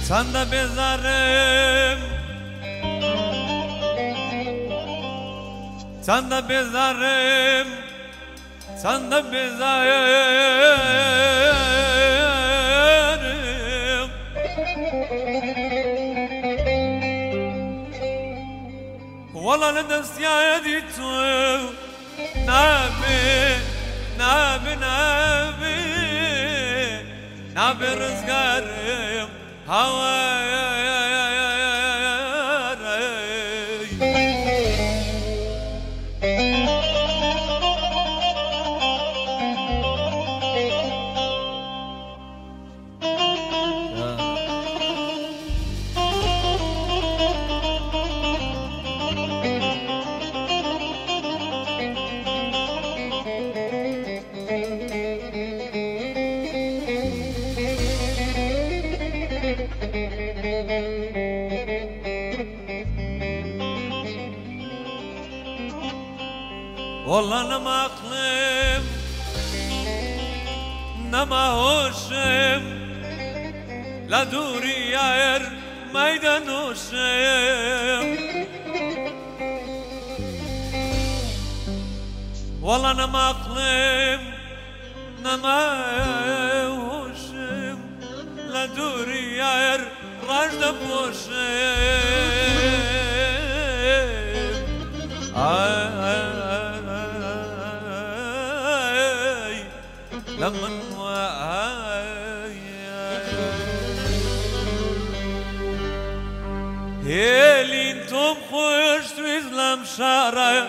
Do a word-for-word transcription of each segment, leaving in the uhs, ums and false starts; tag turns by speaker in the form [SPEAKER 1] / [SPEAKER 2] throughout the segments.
[SPEAKER 1] چند بذارم چند بذارم چند بذارم والله لدست يدي تو نبي نبي نبي نبي رزقارم هواي والله انا ما اقلم نما هوشم لا دوري ياير ميدان هوشم والله انا ما اقلم نما هوشم لا دوري ياير راجد بوشم لمن هيلي انتم خوش تويزلم شارع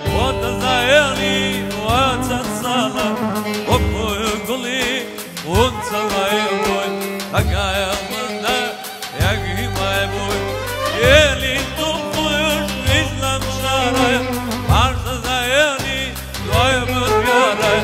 [SPEAKER 1] وتزايلي وتتصالى وبوي قولي وانت غايبوي حقايا منا ياقي ما يبوي هيلي انتم خوش تويزلم شارع وتزايلي ويبوي يارع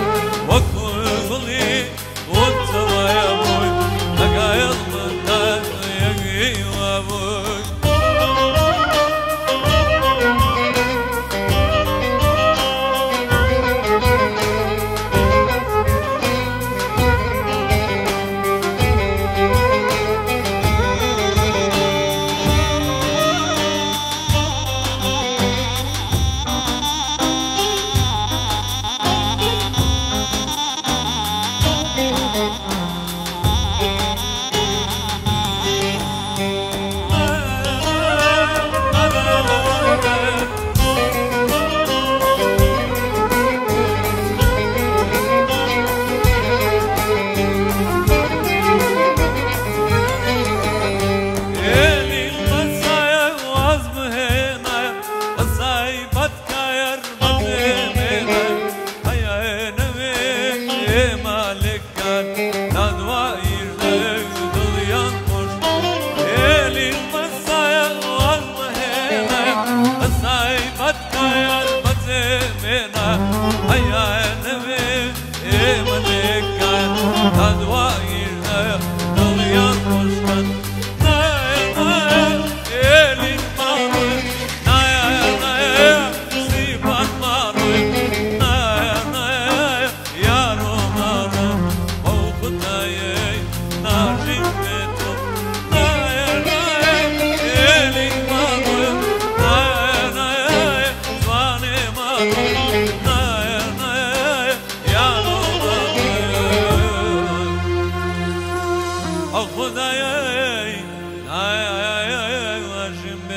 [SPEAKER 1] خدايا